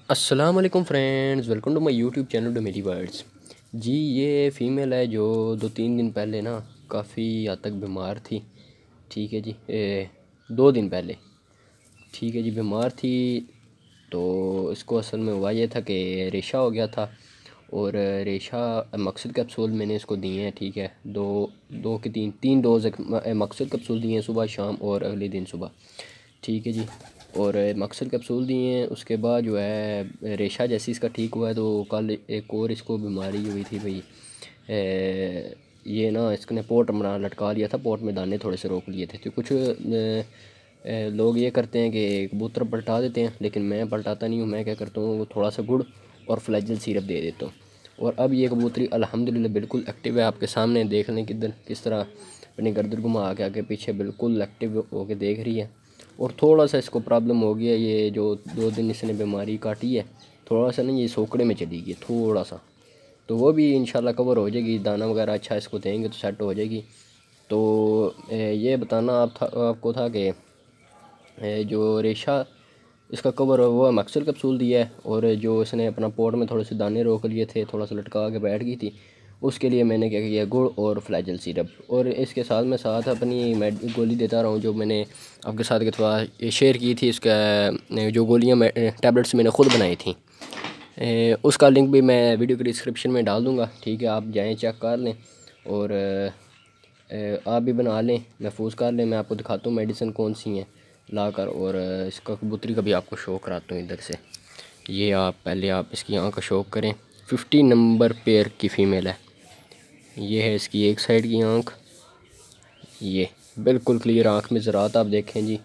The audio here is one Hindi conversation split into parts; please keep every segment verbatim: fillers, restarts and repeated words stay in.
अस्सलाम वालेकुम friends, welcome to my YouTube channel डोमेली बर्ड्स। जी ये फ़ीमेल है जो दो तीन दिन पहले ना काफ़ी हद तक बीमार थी। ठीक है जी, ए, दो दिन पहले ठीक है जी बीमार थी। तो इसको असल में हुआ ये था कि रेशा हो गया था और रेशा मकसद कैप्सूल मैंने इसको दिए हैं। ठीक है, दो दो के तीन तीन डोज मकसद कैप्सूल दिए हैं, सुबह शाम और अगले दिन सुबह। ठीक है जी, और मकसद कैप्सूल दिए हैं। उसके बाद जो है रेशा जैसी इसका ठीक हुआ है तो कल एक और इसको बीमारी हुई थी भाई। ए, ये ना इसने पोट बना लटका लिया था, पोट में दाने थोड़े से रोक लिए थे। तो कुछ ए, ए, लोग ये करते हैं कि कबूतर पलटा देते हैं, लेकिन मैं पलटाता नहीं हूँ। मैं क्या करता हूँ, वो थोड़ा सा गुड़ और फ्लैजल सिरप दे देता हूँ। और अब ये कबूतरी अल्हम्दुलिल्लाह बिल्कुल एक्टिव है। आपके सामने देख लें किधर किस तरह अपनी गर्दन घुमा के आगे पीछे बिल्कुल एक्टिव होके देख रही है। और थोड़ा सा इसको प्रॉब्लम हो गया, ये जो दो दिन इसने बीमारी काटी है, थोड़ा सा ना ये सोकड़े में चली गई थोड़ा सा। तो वो भी इंशाल्लाह कवर हो जाएगी, दाना वगैरह अच्छा इसको देंगे तो सेट हो जाएगी। तो ये बताना आप था आपको था कि जो रेशा इसका कवर वो मकसद कैप्सूल दिया है, और जो इसने अपना पोट में थोड़े से दाने रोक लिए थे, थोड़ा सा लटका के बैठ गई थी, उसके लिए मैंने क्या किया, गुड़ और फ्लैजल सिरप। और इसके साथ मैं साथ अपनी मेड गोली देता रहा हूँ, जो मैंने आपके साथ के थोड़ा शेयर की थी। इसका जो गोलियाँ टैबलेट्स मैंने ख़ुद बनाई थी, उसका लिंक भी मैं वीडियो के डिस्क्रिप्शन में डाल दूँगा। ठीक है, आप जाएँ चेक कर लें और आप भी बना लें, महफूज कर लें। मैं आपको दिखाता हूँ मेडिसिन कौन सी हैं लाकर, और इसका कबूतरी का भी आपको शो कराता हूँ इधर से। ये आप पहले आप इसकी आँख का शौक करें। फिफ्टी नंबर पेयर की फ़ीमेल है। ये है इसकी एक साइड की आँख, ये बिल्कुल क्लियर आँख में ज़रात आप देखें जी।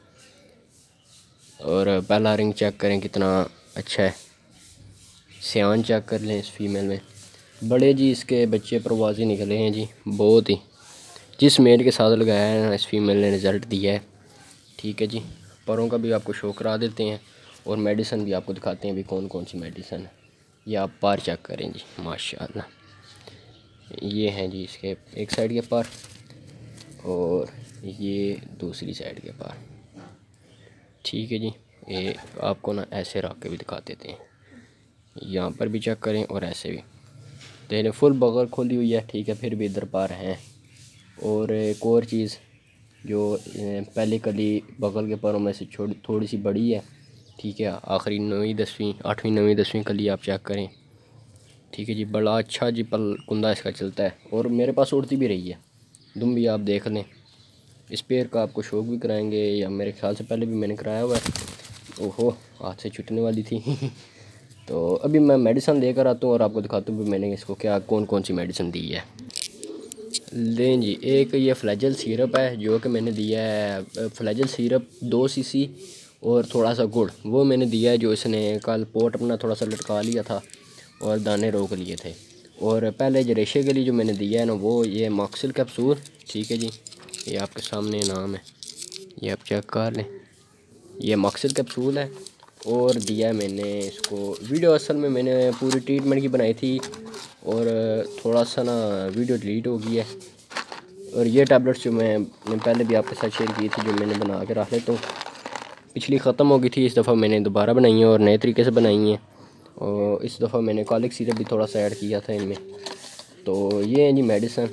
और पहला रिंग चेक करें कितना अच्छा है। सियान चेक कर लें इस फीमेल में। बड़े जी इसके बच्चे परवाज़ी निकले हैं जी, बहुत ही। जिस मेल के साथ लगाया है ना, इस फीमेल ने रिज़ल्ट दिया है। ठीक है जी, परों का भी आपको शो करा देते हैं और मेडिसिन भी आपको दिखाते हैं भी कौन कौन सी मेडिसिन है। ये आप पार चेक करें जी, माशाल्लाह। ये हैं जी इसके एक साइड के पार और ये दूसरी साइड के पार। ठीक है जी, ये आपको ना ऐसे रख के भी दिखा देते हैं। यहाँ पर भी चेक करें और ऐसे भी देखें, फुल बगल खोली हुई है। ठीक है, फिर भी इधर पार हैं। और एक और चीज़, जो पहली कली बगल के पैरों में से छोटी थोड़ी सी बड़ी है। ठीक है, आखिरी नौवीं दसवीं आठवीं नौवीं दसवीं कली आप चेक करें। ठीक है जी, बड़ा अच्छा जी पल कुंदा इसका चलता है और मेरे पास उड़ती भी रही है। दुम भी आप देख लें। इस पेड़ का आपको शौक भी कराएंगे, या मेरे ख्याल से पहले भी मैंने कराया हुआ है। ओहो, हाथ से छूटने वाली थी तो अभी मैं मेडिसिन लेकर आता हूँ और आपको दिखाता हूँ भी मैंने इसको क्या कौन कौन सी मेडिसिन दी है। लें जी, एक ये फ्लैजल सिरप है जो कि मैंने दिया है। फ्लैजल सिरप दो सीसी और थोड़ा सा गुड़ वो मैंने दिया है, जो इसने कल पोट अपना थोड़ा सा लटका लिया था और दाने रोक लिए थे। और पहले जो रेशे के लिए जो मैंने दिया है ना, वो ये मकसद कैप्सूल। ठीक है जी, ये आपके सामने नाम है, ये आप चेक कर लें। ये मकसद कैप्सूल है और दिया है मैंने इसको। वीडियो असल में मैंने पूरी ट्रीटमेंट की बनाई थी और थोड़ा सा ना वीडियो डिलीट हो गई है। और ये टैबलेट्स जो मैं पहले भी आपके साथ शेयर की थी, जो मैंने बना के रख लेता हूँ, पिछली ख़त्म हो गई थी, इस दफ़ा मैंने दोबारा बनाई है और नए तरीके से बनाई हैं। और इस दफ़ा मैंने कॉलिक सिरप भी थोड़ा सा ऐड किया था इनमें। तो ये है जी मेडिसन,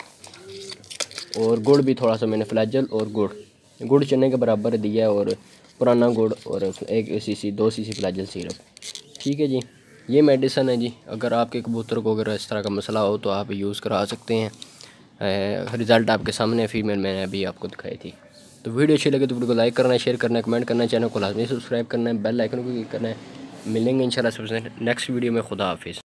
और गुड़ भी थोड़ा सा मैंने फ्लैजल और गुड़ गुड़ चने के बराबर दिया है, और पुराना गुड़ और एक सीसी दो सीसी फ्लैजल सिरप। ठीक है जी, ये मेडिसन है जी। अगर आपके कबूतर को अगर इस तरह का मसला हो तो आप यूज़ करा सकते हैं। रिज़ल्ट आपके सामने फीमेल मैंने अभी आपको दिखाई थी। तो वीडियो अच्छी लगे तो वीडियो को लाइक करना है, शेयर करना है, कमेंट करना है, चैनल को लाजमी सब्सक्राइब करना है, बेल आइकन को क्लिक करना है। मिलेंगे इंशाल्लाह सबसे नेक्स्ट वीडियो में। खुदा हाफिज़।